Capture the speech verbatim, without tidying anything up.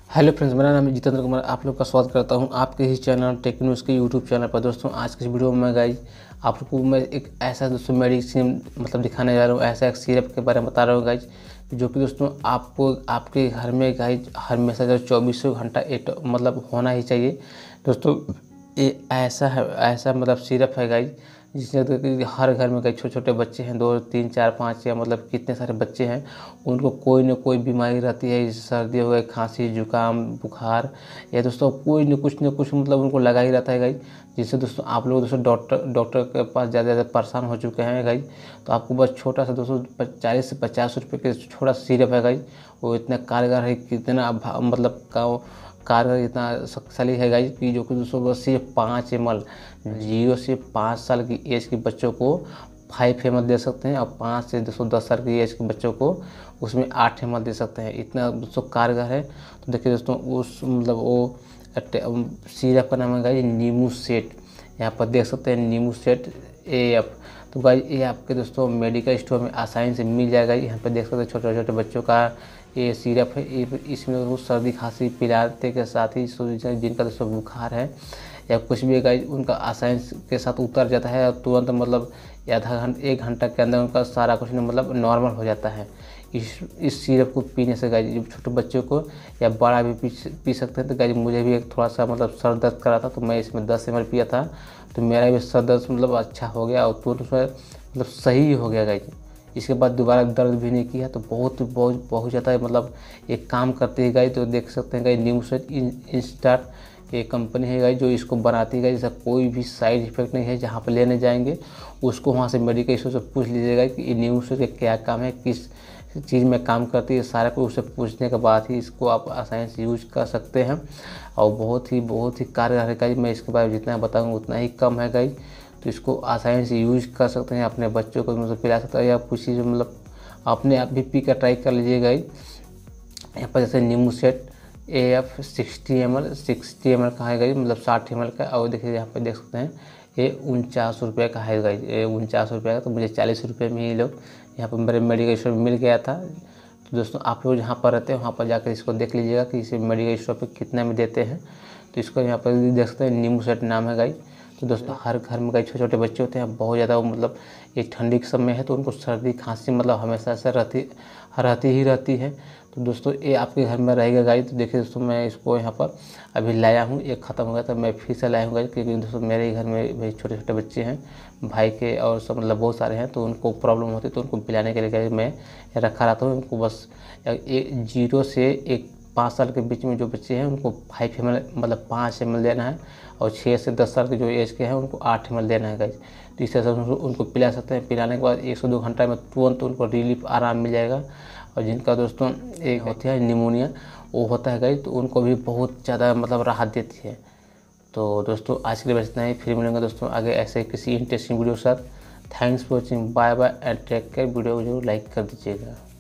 Hello friends, मेरा नाम है जितेंद्र कुमार। आप लोग का स्वागत करता हूं आपके ही चैनल टेक न्यूज़ के यूट्यूब चैनल पर। दोस्तों, आज के इस वीडियो में गाइज आप लोग को मैं एक ऐसा दोस्तों मेडिसिन मतलब दिखाने जा रहा हूं, ऐसा एक सिरप के बारे में बता रहा हूं गाइज, जो कि दोस्तों आपको आपके घर में गाइज हमेशा जो चौबीसों घंटा एक मतलब होना ही चाहिए। दोस्तों, ये ऐसा है ऐसा मतलब सिरप है गाइज, जिससे तो कि हर घर में कई छोटे छोटे बच्चे हैं, दो तीन चार पाँच या मतलब कितने सारे बच्चे हैं, उनको कोई ना कोई बीमारी रहती है। जैसे सर्दी हो गई, खांसी जुकाम बुखार, या दोस्तों कोई न कुछ न कुछ मतलब उनको लगा ही रहता है गाइज। जिससे दोस्तों आप लोग दोस्तों डॉक्टर डॉक्टर के पास ज़्यादा ज़्यादा परेशान हो चुके हैं गाइज। तो आपको बस छोटा सा दोस्तों चालीस से पचास रुपये के छोटा सिरप है गाइज, वो इतना कारगर है, कितना भा- मतलब का कारगर इतना शक्तिशाली है गाइज कि जो कि दोस्तों बस सिर्फ पाँच एम एल जीरो से पाँच साल की एज के बच्चों को फाइव एम एल दे सकते हैं, और पाँच से दोस्तों दस साल की एज के बच्चों को उसमें आठ एम एल दे सकते हैं। इतना दोस्तों कारगर है। तो देखिए दोस्तों, उस मतलब वो सिरप का नाम है गाइज नीमू सेट। यहाँ पर देख सकते हैं नीमू सेट ए एफ। तो गाइज ये आपके दोस्तों मेडिकल स्टोर में आसानी से मिल जाएगा। यहाँ पर देख सकते हैं छोटे छोटे बच्चों का ये सिरप है। ये इसमें वो सर्दी खांसी पिलाते के साथ ही जिनका दोस्तों बुखार है या कुछ भी गाइज उनका आसानी के साथ उतर जाता है, और तुरंत मतलब आधा घंटा एक घंटा के अंदर उनका सारा कुछ मतलब नॉर्मल हो जाता है। इस इस सिरप को पीने से गाइज छोटे बच्चों को या बड़ा भी पी पी सकते हैं। तो गाइज मुझे भी एक थोड़ा सा मतलब सर दर्द करा था, तो मैं इसमें दस एम एल पिया था, तो मेरा भी सर दर्द मतलब अच्छा हो गया, और तुरंत उसमें मतलब सही हो गया गाइज। इसके बाद दोबारा दर्द भी नहीं किया। तो बहुत बहुत बहुत ज़्यादा मतलब एक काम करती है गाइज। तो देख सकते हैं गाइज न्यू सेट इंस्टार्ट ये कंपनी है गाइज जो इसको बनाती है गाइज। इसका कोई भी साइड इफेक्ट नहीं है। जहाँ पर लेने जाएंगे उसको वहाँ से मेडिकल स्टोर से पूछ लीजिएगा कि ये न्यू सेट का क्या काम है, किस चीज़ में काम करती है, सारा कुछ उससे पूछने के बाद ही इसको आप आसानी से यूज कर सकते हैं। और बहुत ही बहुत ही कारगर है गाइज। मैं इसके बारे में जितना बताऊँगा उतना ही कम है गाइज। तो इसको आसानी से यूज कर सकते हैं, अपने बच्चों को मतलब पिला सकते हैं, या कुछ चीज़ मतलब अपने आप भी पी कर ट्राई कर लीजिएगा। यहाँ पर जैसे नीमू set A F sixty M L sixty M L का है गाइज, मतलब साठ एम एल का। और देखिए यहाँ पर देख सकते हैं ये उनचास रुपये का है गाइज, ये उनचास रुपये का। तो मुझे चालीस रुपये में ही लोग यहाँ पर मेरे मेडिकल स्टोर में मिल गया था। तो दोस्तों आप लोग जहाँ पर रहते हैं वहाँ पर जाकर इसको देख लीजिएगा कि इसे मेडिकल स्टोर पर कितने में देते हैं। तो इसको यहाँ पर देख सकते हैं नीमू सेट नाम है गाइज। तो दोस्तों हर घर में कई छोटे छोटे बच्चे होते हैं, बहुत ज़्यादा मतलब ये ठंडी के समय है तो उनको सर्दी खांसी मतलब हमेशा से रहती रहती ही रहती है। तो दोस्तों ये आपके घर में रहेगा गाइज। तो देखिए दोस्तों, मैं इसको यहाँ पर अभी लाया हूँ, एक ख़त्म हो गया तो मैं फिर से लाया हूँ गाइज, क्योंकि दोस्तों मेरे ही घर में भाई छोटे छोटे बच्चे हैं, भाई के और सब मतलब बहुत सारे हैं, तो उनको प्रॉब्लम होती है। तो उनको पिलाने के लिए गाइज मैं रखा रहता हूँ। उनको बस एक जीरो से एक पाँच साल के बीच में जो बच्चे हैं उनको फाइव एम एल मतलब पाँच एम एल देना है, और छः से दस साल के जो एज के हैं उनको आठ एम एल देना है गाइज। तो इस तरह से उनको उनको पिला सकते हैं। पिलाने के बाद एक से दो घंटा में तुरंत उनको रिलीफ आराम मिल जाएगा। और जिनका दोस्तों एक होती है निमोनिया वो होता है गाइज, तो उनको भी बहुत ज़्यादा मतलब राहत देती है। तो दोस्तों आज के लिए बस इतना ही, फिर मिलेंगे दोस्तों आगे ऐसे किसी इंटरेस्टिंग वीडियो के साथ। Thanks for watching, bye bye and take care. Video को जरूर लाइक कर दीजिएगा।